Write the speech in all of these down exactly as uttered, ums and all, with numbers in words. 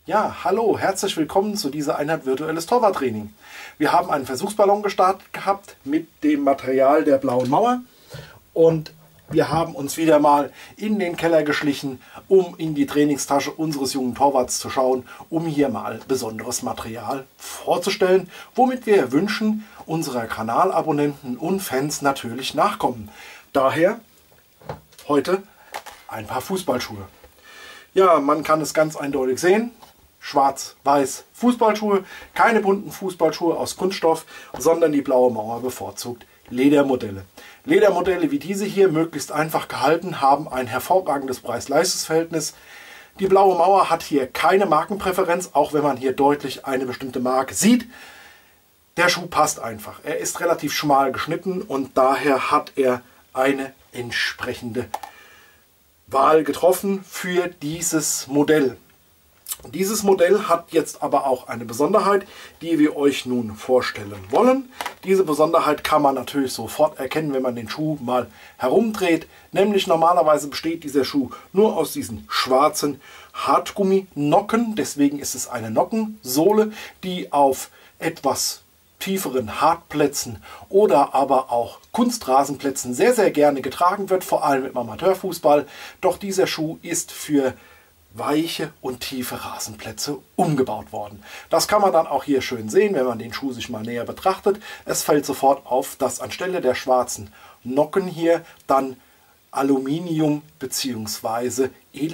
Ja, hallo, herzlich willkommen zu dieser Einheit virtuelles Torwarttraining. Wir haben einen Versuchsballon gestartet gehabt mit dem Material der blauen Mauer und wir haben uns wieder mal in den Keller geschlichen, um in die Trainingstasche unseres jungen Torwarts zu schauen, um hier mal besonderes Material vorzustellen, womit wir wünschen, unserer Kanalabonnenten und Fans natürlich nachkommen. Daher heute ein paar Fußballschuhe. Ja, man kann es ganz eindeutig sehen. Schwarz-Weiß Fußballschuhe, keine bunten Fußballschuhe aus Kunststoff, sondern die blaue Mauer bevorzugt Ledermodelle. Ledermodelle wie diese hier, möglichst einfach gehalten, haben ein hervorragendes Preis-Leistungs-Verhältnis. Die blaue Mauer hat hier keine Markenpräferenz, auch wenn man hier deutlich eine bestimmte Marke sieht. Der Schuh passt einfach. Er ist relativ schmal geschnitten und daher hat er eine entsprechende Wahl getroffen für dieses Modell. Dieses Modell hat jetzt aber auch eine Besonderheit, die wir euch nun vorstellen wollen. Diese Besonderheit kann man natürlich sofort erkennen, wenn man den Schuh mal herumdreht. Nämlich normalerweise besteht dieser Schuh nur aus diesen schwarzen Hartgummi-Nocken. Deswegen ist es eine Nockensohle, die auf etwas tieferen Hartplätzen oder aber auch Kunstrasenplätzen sehr, sehr gerne getragen wird, vor allem im Amateurfußball. Doch dieser Schuh ist für weiche und tiefe Rasenplätze umgebaut worden. Das kann man dann auch hier schön sehen, wenn man den Schuh sich mal näher betrachtet. Es fällt sofort auf, dass anstelle der schwarzen Nocken hier dann Aluminium bzw.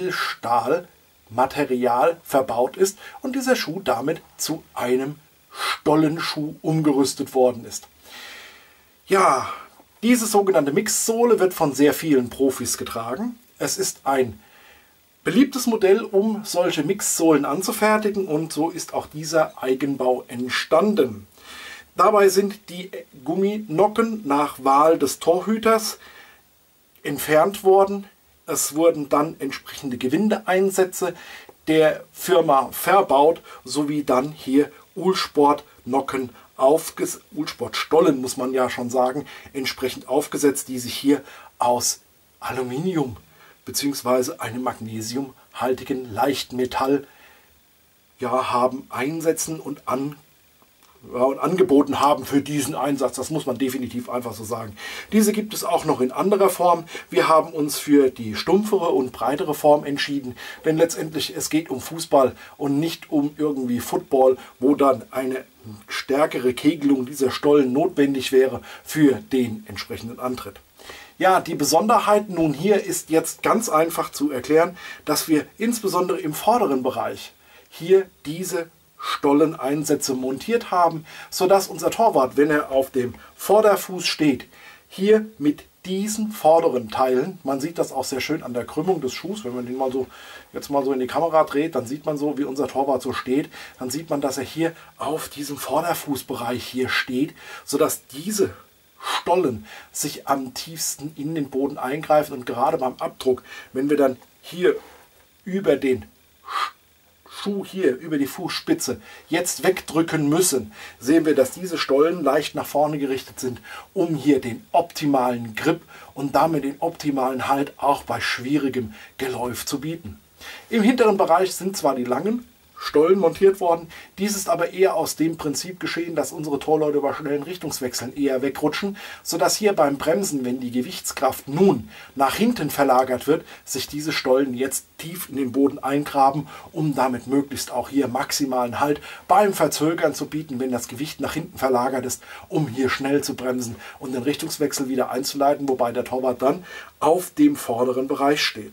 Edelstahlmaterial verbaut ist und dieser Schuh damit zu einem Stollenschuh umgerüstet worden ist. Ja, diese sogenannte Mixsohle wird von sehr vielen Profis getragen. Es ist ein beliebtes Modell, um solche Mixsohlen anzufertigen, und so ist auch dieser Eigenbau entstanden. Dabei sind die Gumminocken nach Wahl des Torhüters entfernt worden. Es wurden dann entsprechende Gewindeeinsätze der Firma verbaut, sowie dann hier Uhlsport-Nocken aufgesetzt, Uhlsport-Stollen muss man ja schon sagen, entsprechend aufgesetzt, die sich hier aus Aluminium bzw. einem magnesiumhaltigen Leichtmetall ja, haben einsetzen und, an, ja, und angeboten haben für diesen Einsatz. Das muss man definitiv einfach so sagen. Diese gibt es auch noch in anderer Form. Wir haben uns für die stumpfere und breitere Form entschieden, denn letztendlich es geht um Fußball und nicht um irgendwie Football, wo dann eine stärkere Kegelung dieser Stollen notwendig wäre für den entsprechenden Antritt. Ja, die Besonderheit nun hier ist jetzt ganz einfach zu erklären, dass wir insbesondere im vorderen Bereich hier diese Stolleneinsätze montiert haben, sodass unser Torwart, wenn er auf dem Vorderfuß steht, hier mit diesen vorderen Teilen, man sieht das auch sehr schön an der Krümmung des Schuhs, wenn man den mal so jetzt mal so in die Kamera dreht, dann sieht man so, wie unser Torwart so steht, dann sieht man, dass er hier auf diesem Vorderfußbereich hier steht, sodass diese Stollen sich am tiefsten in den Boden eingreifen, und gerade beim Abdruck, wenn wir dann hier über den Schuh hier, über die Fußspitze jetzt wegdrücken müssen, sehen wir, dass diese Stollen leicht nach vorne gerichtet sind, um hier den optimalen Grip und damit den optimalen Halt auch bei schwierigem Geläuf zu bieten. Im hinteren Bereich sind zwar die langen Stollen montiert worden. Dies ist aber eher aus dem Prinzip geschehen, dass unsere Torleute bei schnellen Richtungswechseln eher wegrutschen, sodass hier beim Bremsen, wenn die Gewichtskraft nun nach hinten verlagert wird, sich diese Stollen jetzt tief in den Boden eingraben, um damit möglichst auch hier maximalen Halt beim Verzögern zu bieten, wenn das Gewicht nach hinten verlagert ist, um hier schnell zu bremsen und den Richtungswechsel wieder einzuleiten, wobei der Torwart dann auf dem vorderen Bereich steht.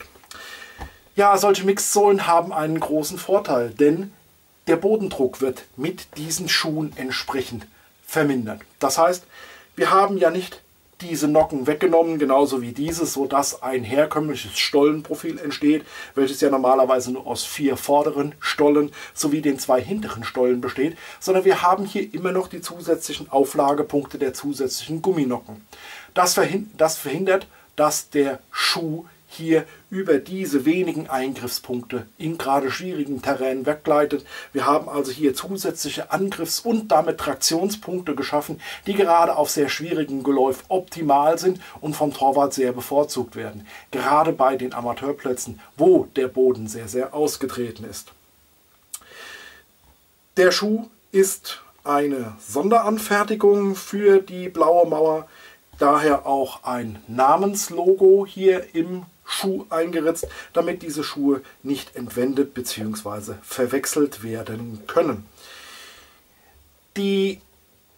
Ja, solche Mixsohlen haben einen großen Vorteil, denn der Bodendruck wird mit diesen Schuhen entsprechend vermindert. Das heißt, wir haben ja nicht diese Nocken weggenommen, genauso wie dieses, sodass ein herkömmliches Stollenprofil entsteht, welches ja normalerweise nur aus vier vorderen Stollen sowie den zwei hinteren Stollen besteht, sondern wir haben hier immer noch die zusätzlichen Auflagepunkte der zusätzlichen Gumminocken. Das verhindert, dass der Schuh hier über diese wenigen Eingriffspunkte in gerade schwierigen Terränen weggleitet. Wir haben also hier zusätzliche Angriffs- und damit Traktionspunkte geschaffen, die gerade auf sehr schwierigem Geläuf optimal sind und vom Torwart sehr bevorzugt werden. Gerade bei den Amateurplätzen, wo der Boden sehr, sehr ausgetreten ist. Der Schuh ist eine Sonderanfertigung für die blaue Mauer, daher auch ein Namenslogo hier im Schuh eingeritzt, damit diese Schuhe nicht entwendet bzw. verwechselt werden können. Die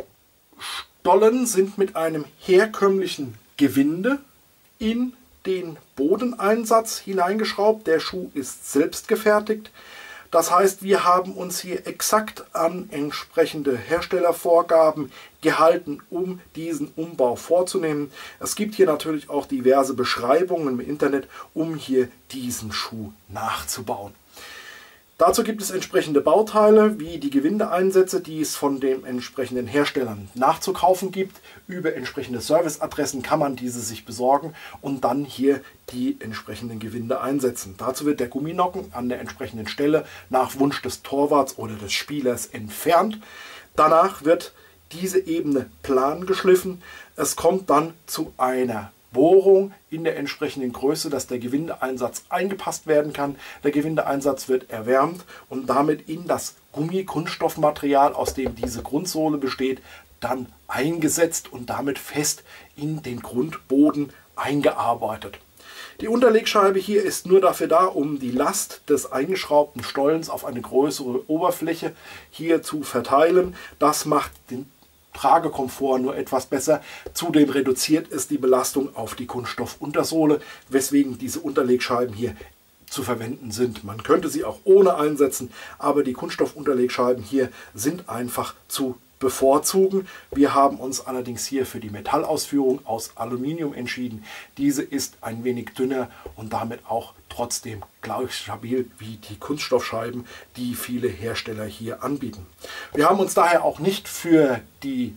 Stollen sind mit einem herkömmlichen Gewinde in den Bodeneinsatz hineingeschraubt. Der Schuh ist selbst gefertigt. Das heißt, wir haben uns hier exakt an entsprechende Herstellervorgaben gehalten, um diesen Umbau vorzunehmen. Es gibt hier natürlich auch diverse Beschreibungen im Internet, um hier diesen Schuh nachzubauen. Dazu gibt es entsprechende Bauteile wie die Gewindeeinsätze, die es von den entsprechenden Herstellern nachzukaufen gibt. Über entsprechende Serviceadressen kann man diese sich besorgen und dann hier die entsprechenden Gewinde einsetzen. Dazu wird der Gumminocken an der entsprechenden Stelle nach Wunsch des Torwarts oder des Spielers entfernt. Danach wird diese Ebene plan geschliffen. Es kommt dann zu einer Bohrung in der entsprechenden Größe, dass der Gewindeeinsatz eingepasst werden kann. Der Gewindeeinsatz wird erwärmt und damit in das Gummi-Kunststoffmaterial, aus dem diese Grundsohle besteht, dann eingesetzt und damit fest in den Grundboden eingearbeitet. Die Unterlegscheibe hier ist nur dafür da, um die Last des eingeschraubten Stollens auf eine größere Oberfläche hier zu verteilen. Das macht den Tragekomfort nur etwas besser. Zudem reduziert es die Belastung auf die Kunststoffuntersohle, weswegen diese Unterlegscheiben hier zu verwenden sind. Man könnte sie auch ohne einsetzen, aber die Kunststoffunterlegscheiben hier sind einfach zu bevorzugen. Wir haben uns allerdings hier für die Metallausführung aus Aluminium entschieden. Diese ist ein wenig dünner und damit auch trotzdem gleich stabil wie die Kunststoffscheiben, die viele Hersteller hier anbieten. Wir haben uns daher auch nicht für die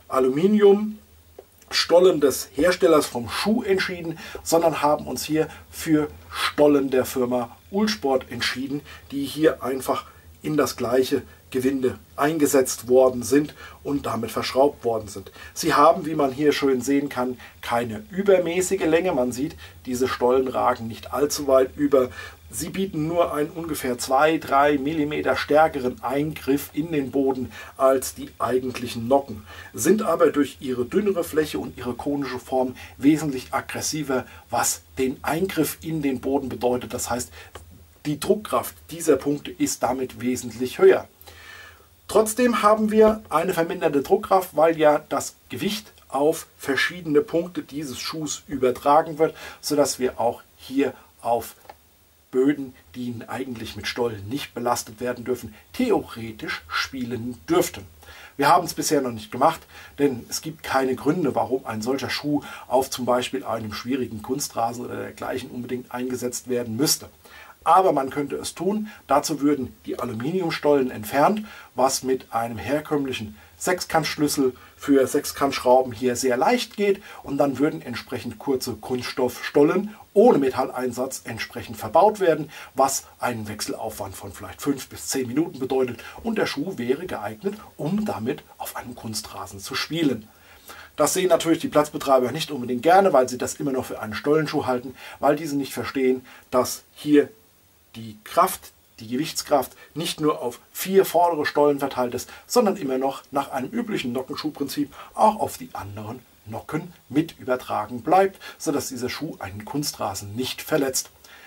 Aluminiumstollen des Herstellers vom Schuh entschieden, sondern haben uns hier für Stollen der Firma Uhlsport entschieden, die hier einfach in das gleiche Gewinde eingesetzt worden sind und damit verschraubt worden sind. Sie haben, wie man hier schön sehen kann, keine übermäßige Länge. Man sieht, diese Stollen ragen nicht allzu weit über. Sie bieten nur einen ungefähr zwei bis drei Millimeter stärkeren Eingriff in den Boden als die eigentlichen Nocken, sind aber durch ihre dünnere Fläche und ihre konische Form wesentlich aggressiver, was den Eingriff in den Boden bedeutet. Das heißt, die Druckkraft dieser Punkte ist damit wesentlich höher. Trotzdem haben wir eine verminderte Druckkraft, weil ja das Gewicht auf verschiedene Punkte dieses Schuhs übertragen wird, sodass wir auch hier auf Böden, die eigentlich mit Stollen nicht belastet werden dürfen, theoretisch spielen dürften. Wir haben es bisher noch nicht gemacht, denn es gibt keine Gründe, warum ein solcher Schuh auf zum Beispiel einem schwierigen Kunstrasen oder dergleichen unbedingt eingesetzt werden müsste. Aber man könnte es tun. Dazu würden die Aluminiumstollen entfernt, was mit einem herkömmlichen Sechskantschlüssel für Sechskantschrauben hier sehr leicht geht. Und dann würden entsprechend kurze Kunststoffstollen ohne Metalleinsatz entsprechend verbaut werden, was einen Wechselaufwand von vielleicht fünf bis zehn Minuten bedeutet. Und der Schuh wäre geeignet, um damit auf einem Kunstrasen zu spielen. Das sehen natürlich die Platzbetreiber nicht unbedingt gerne, weil sie das immer noch für einen Stollenschuh halten, weil diese nicht verstehen, dass hier die Kraft, die Gewichtskraft nicht nur auf vier vordere Stollen verteilt ist, sondern immer noch nach einem üblichen Nockenschuhprinzip auch auf die anderen Nocken mit übertragen bleibt, sodass dieser Schuh einen Kunstrasen nicht verletzt.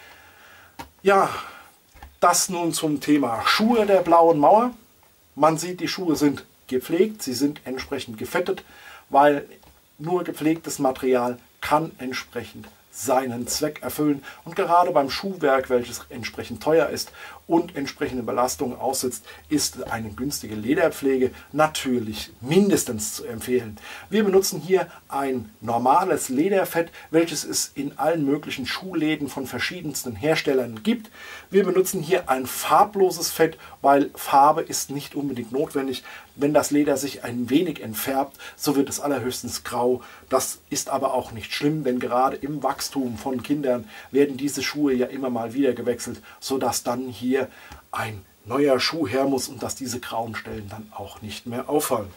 Ja, das nun zum Thema Schuhe der blauen Mauer. Man sieht, die Schuhe sind gepflegt, sie sind entsprechend gefettet, weil nur gepflegtes Material kann entsprechend seinen Zweck erfüllen. Und gerade beim Schuhwerk, welches entsprechend teuer ist und entsprechende Belastungen aussetzt, ist eine günstige Lederpflege natürlich mindestens zu empfehlen. Wir benutzen hier ein normales Lederfett, welches es in allen möglichen Schuhläden von verschiedensten Herstellern gibt. Wir benutzen hier ein farbloses Fett, weil Farbe ist nicht unbedingt notwendig. Wenn das Leder sich ein wenig entfärbt, so wird es allerhöchstens grau. Das ist aber auch nicht schlimm, denn gerade im Wachstum von Kindern werden diese Schuhe ja immer mal wieder gewechselt, sodass dann hier ein neuer Schuh her muss und dass diese grauen Stellen dann auch nicht mehr auffallen.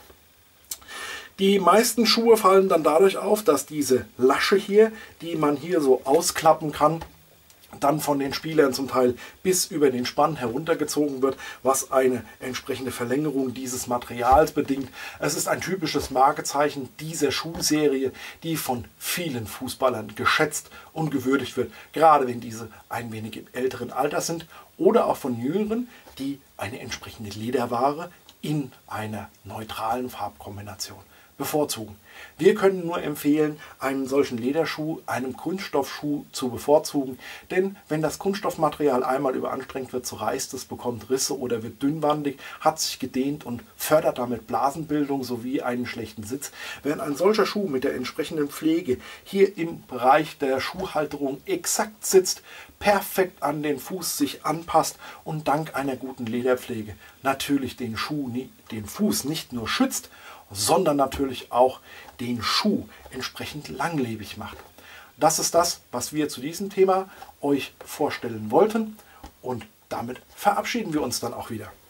Die meisten Schuhe fallen dann dadurch auf, dass diese Lasche hier, die man hier so ausklappen kann, dann von den Spielern zum Teil bis über den Spann heruntergezogen wird, was eine entsprechende Verlängerung dieses Materials bedingt. Es ist ein typisches Markenzeichen dieser Schuhserie, die von vielen Fußballern geschätzt und gewürdigt wird, gerade wenn diese ein wenig im älteren Alter sind, oder auch von Jüngeren, die eine entsprechende Lederware in einer neutralen Farbkombination bevorzugen. Wir können nur empfehlen, einen solchen Lederschuh einem Kunststoffschuh zu bevorzugen, denn wenn das Kunststoffmaterial einmal überanstrengt wird, so reißt es, bekommt Risse oder wird dünnwandig, hat sich gedehnt und fördert damit Blasenbildung sowie einen schlechten Sitz. Während ein solcher Schuh mit der entsprechenden Pflege hier im Bereich der Schuhhalterung exakt sitzt, perfekt an den Fuß sich anpasst und dank einer guten Lederpflege natürlich den Schuh, den Fuß nicht nur schützt, sondern natürlich auch den Schuh entsprechend langlebig macht. Das ist das, was wir zu diesem Thema euch vorstellen wollten, und damit verabschieden wir uns dann auch wieder.